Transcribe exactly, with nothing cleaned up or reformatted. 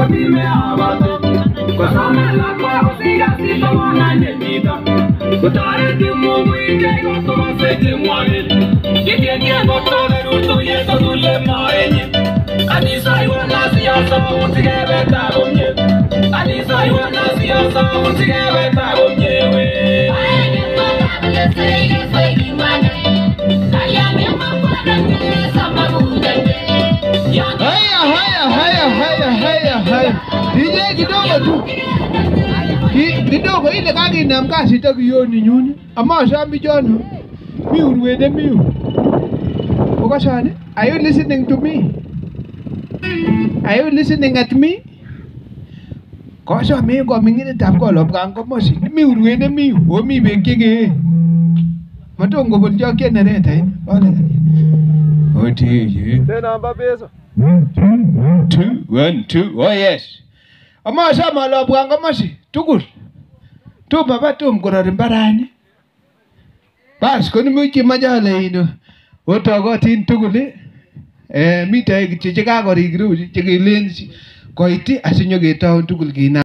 kotime abato kosome lakwa kosiga sito wananye mito kotareti Mungu ikego tomase kimwani kikenge kotore rutu yeso dule maenye kanisa iwana siyasa utikebeta gomye kanisa iwana siyasa utikebeta gomye we aenge kota kule sege swegi mwane ayame mapana kule sama kujende haya haya haya haya haya haya DJ kidogo tu kidogo ile kaki na mkasi takioni nyuni ama shambi jono mi urwede mi okashane are you listening to me are you listening at me kosha mi ko mingine tap ko lop kan ko mosi mi urwede mi o mi bekige matongo boljo generate hai wale oti ye the number base two one two oh yes ama shama lop kan ko mosi tugul tu baba tu mkorori mbarani bas koni muchi majale ino otogotin tugul eh mita chekakorikiru chekilen koiti asinyo ketoun tugul kina